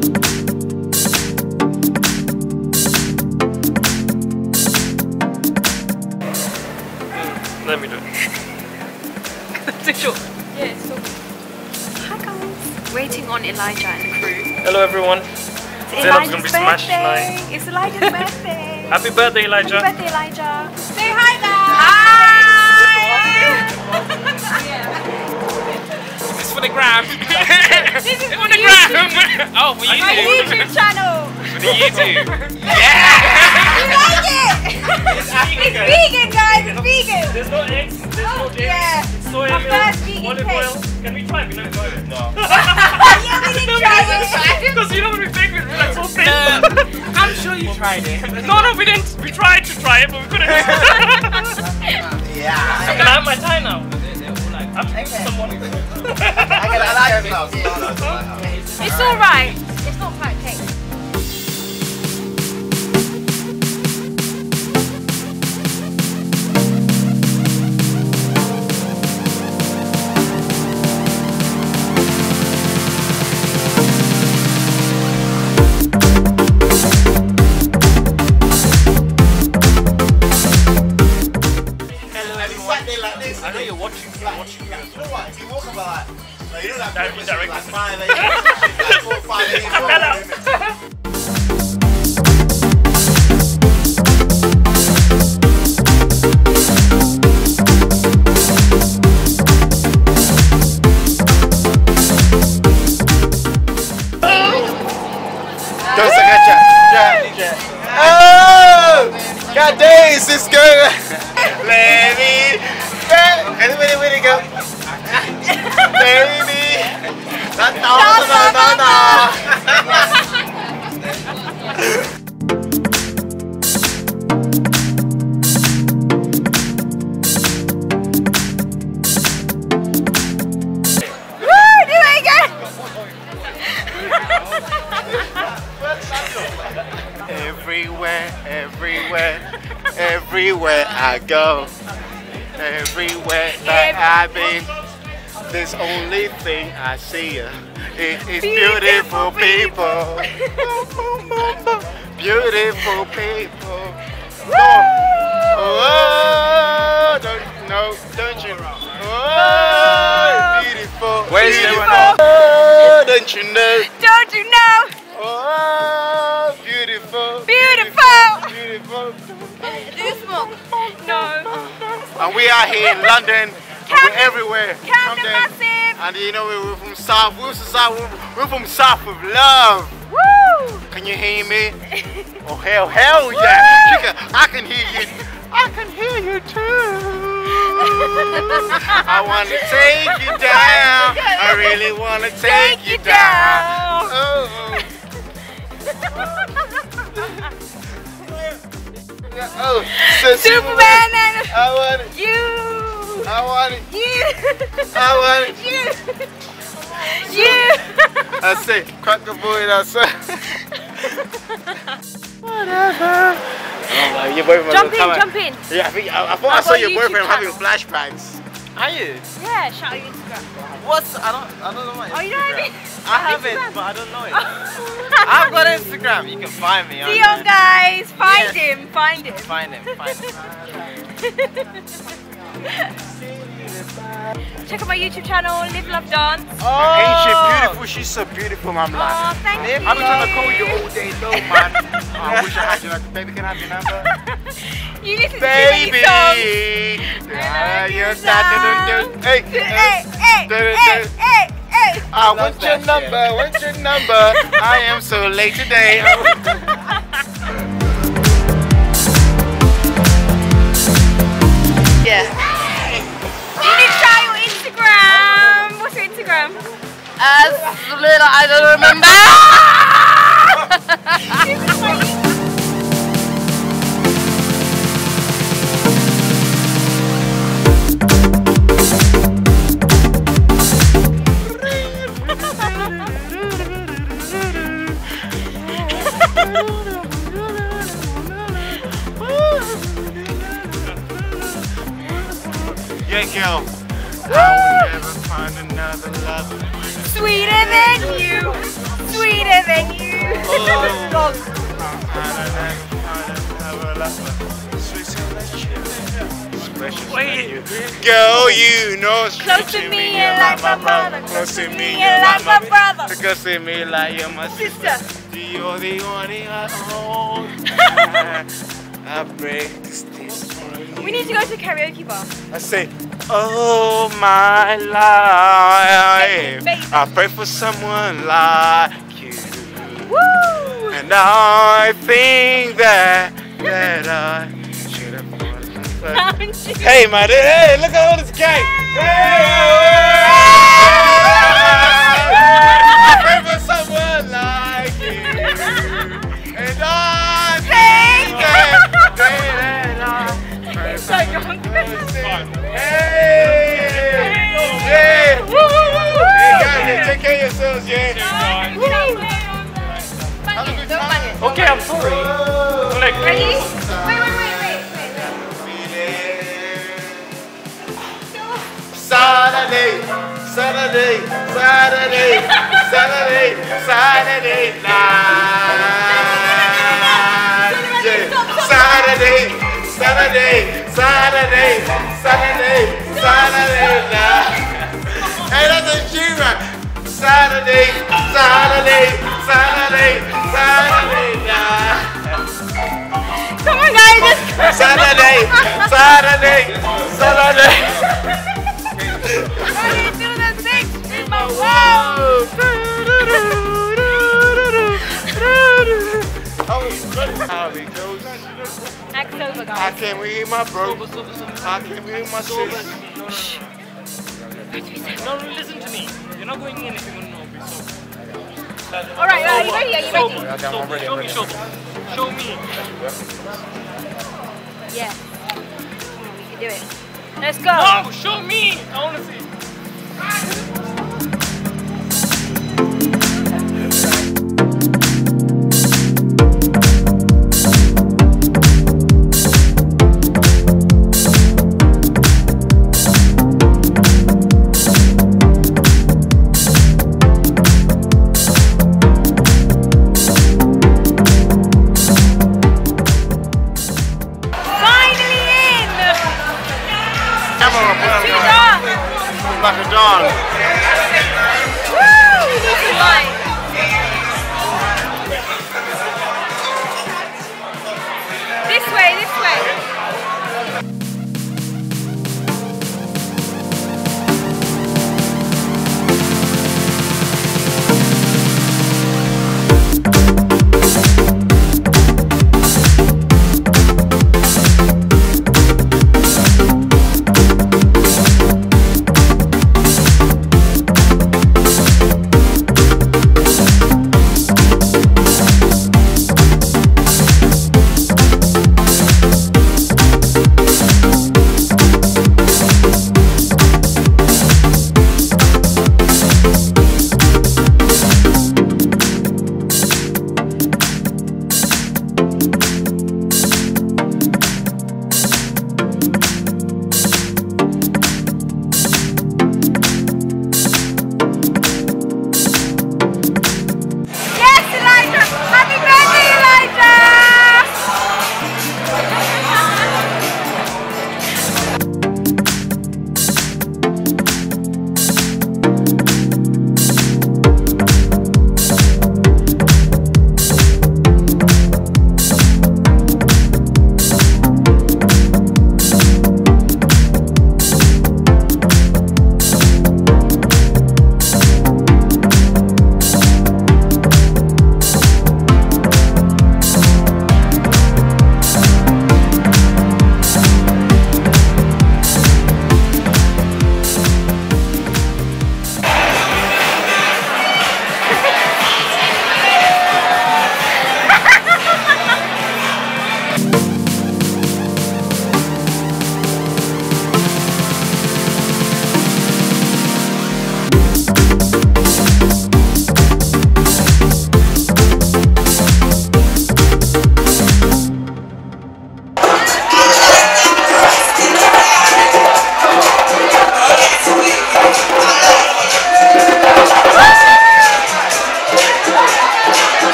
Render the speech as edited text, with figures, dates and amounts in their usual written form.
Let me do it. Too short. Yeah, it's short. Hi guys. Waiting on Elijah and the crew. Hello everyone. It's Elijah's gonna be smashed birthday. tonight. It's Elijah's birthday. Happy birthday, Elijah. Happy birthday, Elijah. Say hi guys. This is for the gram. This is for the gram. Oh, for my YouTube. YouTube channel. For the YouTube. Yeah. You like it? It's vegan, guys. It's vegan. There's no eggs. There's no eggs. Yeah. Soy My milk. first vegan Olive cake. oil. Can we try it? We don't try it. No. Yeah, we didn't try it. Because you know when we think we're like so safe. I'm sure you tried it. No, we didn't. We tried to try it, but we couldn't. Yeah. Can I have my tie now? I'm someone. It's alright. It's not quite cake. I know you're watching. You know what? If you walk about like, you know that Direct. like 5 like 4 5 Oh! God dang, it's this girl. Baby. Where'd it go? Baby. No. Everywhere I go, everywhere that I've been, this only thing I see is beautiful people. Beautiful people. Oh, don't you know? Oh, beautiful. Where's everyone? Oh, don't you know? Don't you know? Oh, beautiful. Beautiful. Do you smoke? No. And we are here in London. We're everywhere. Camden massive. And you know we're from South. We're from South of Love. Woo! Can you hear me? Oh hell yeah! Chica, I can hear you. I can hear you too. I want to take you down. I really want to take you down. Oh, so Superman and I want it. you. I want it. You. I want it. You. I say, crack the boy outside. Whatever. Oh, your boyfriend Jump in. Yeah, I thought I saw your boyfriend having flashbacks. Are you? Yeah, shout out your Instagram. What's I don't know my Instagram. Oh, you don't have it? I have it, but I don't know it. I've got Instagram. You can find me. Dion, guys, find Yes. him. Find him. Find him. Check out my YouTube channel, LiveLoveDance. Oh, ain't she beautiful? She's so beautiful, I'm like. Oh, thank you. I've been trying to call you all day long, man. Oh, I wish I had you. Like, baby, can I have your number? You listen to Baby! too many songs. Hey. I want your number, I am so late today. Yeah. You need to try your Instagram. What's your Instagram? I don't remember. Yeah, girl. I will never find another lover. Sweeter than you. sweeter than you. Oh. Wait. Girl, you know it's Close to me and like my brother. Close to me and like my brother. Close to me like you're my Sister. You're the only I own. I break this for you. We need to go to a karaoke bar. I say, oh my life, I pray for someone like you. Woo! And I think that I should have Found you. Hey man, hey, look at all this cake. Hey, I pray for someone like you. And I think that I pray for So young. Hey! Yeah! Woo! Hey guys, take care of yourselves, yeah? Okay, I'm sorry. Like, Ready? Wait. Saturday night. Yeah. Saturday night. Hey, that's a G-Rap. Saturday night. Come on, guys. Saturday. Ready to the next my wow. How it goes. Act sober, I guys. can't with my bro. I can't with my sis. no, listen to me. You're not going in if you don't know. Alright, are you ready? Show me. Yeah. We can do it. Let's go. No, show me. I want to see.